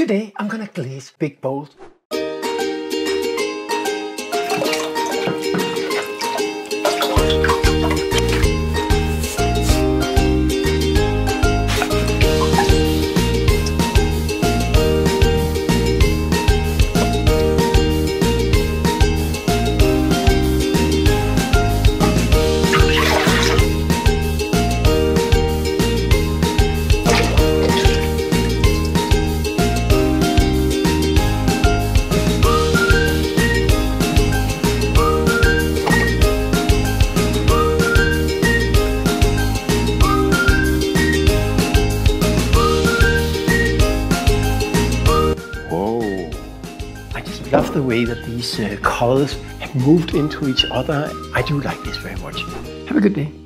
Today I'm gonna glaze big bowls. I just love the way that these colors have moved into each other. I do like this very much. Have a good day.